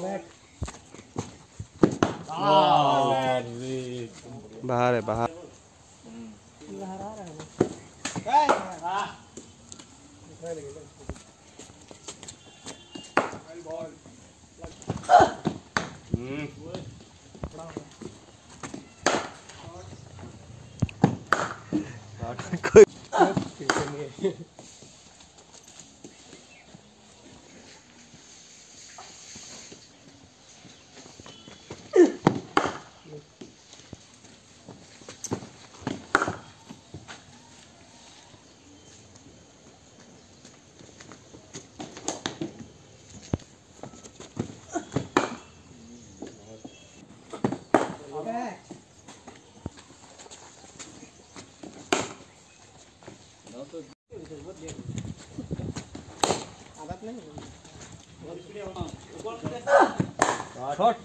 बाहर है बाहर। कोई आदत नहीं शॉट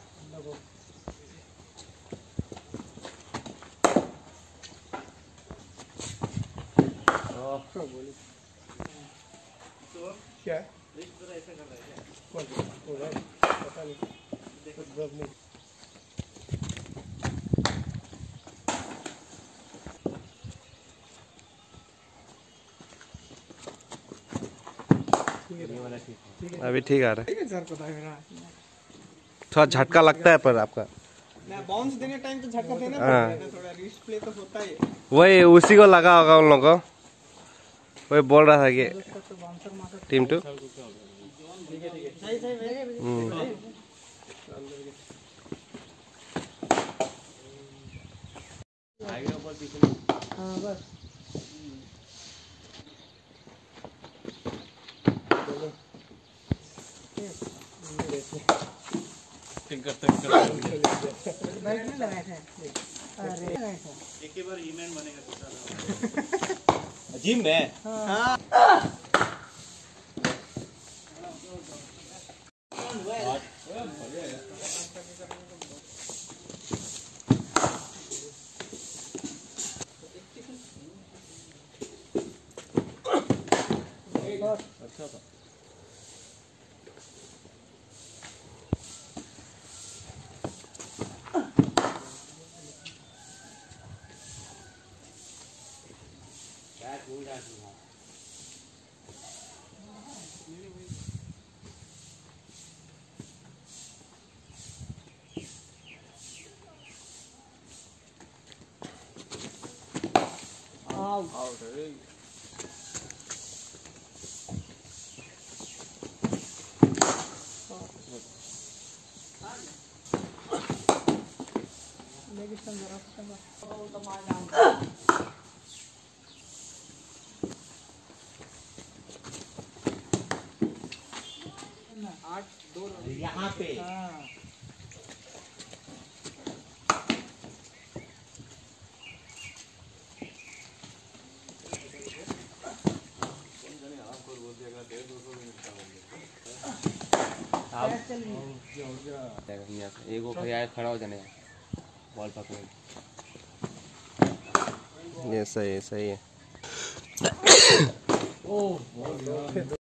क्या है ऐसा कर रहा है पता नहीं अभी ठीक आ रहा है सर। पता है मेरा थोड़ा झटका लगता है पर आपका बाउंस देने टाइम तो झटका देना पड़ता है, थोड़ा रिस्ट प्ले तो होता ही है। वही उसी को लगा होगा उन लोगों को। वही बोल रहा था कि टीम 2 एक ही बार ईमेल बनेगा जिम में। हाँ। अच्छा था। यहाँ पे एक वो खड़ा हो जाने बॉल पकड़। ये सही है सही है।